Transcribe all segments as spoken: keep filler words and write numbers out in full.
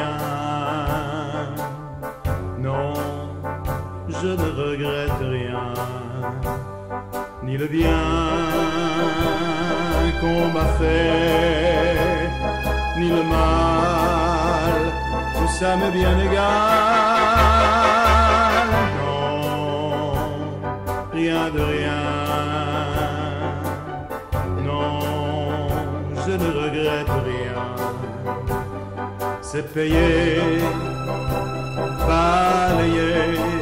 rien. Non, je ne regrette rien, ni le bien qu'on m'a fait, ni le mal, tout ça m'est bien égal. Non, rien de rien. Non, je ne regrette rien. C'est payé, balayé,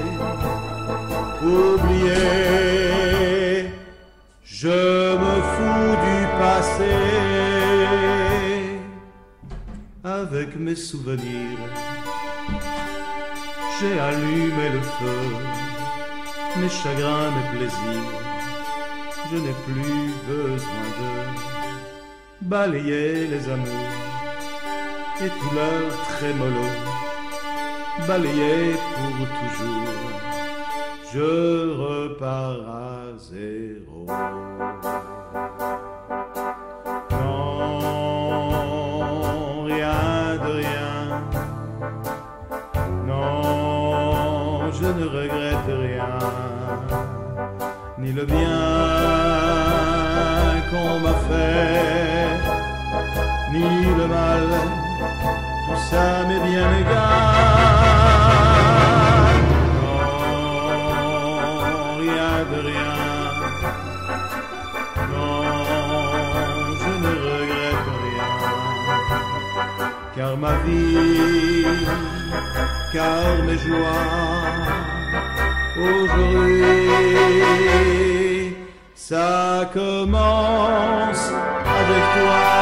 oublié. Je me fous du passé. Avec mes souvenirs, j'ai allumé le feu. Mes chagrins, mes plaisirs, je n'ai plus besoin de balayer les amours et tout leur trémolo, balayer pour toujours. Je repars à zéro. Non, rien de rien. Non, je ne regrette rien, ni le bien qu'on m'a fait, ni le mal, tout ça m'est bien égal. Non, rien de rien. Non, je ne regrette rien, car ma vie, car mes joies, aujourd'hui, ça commence avec toi.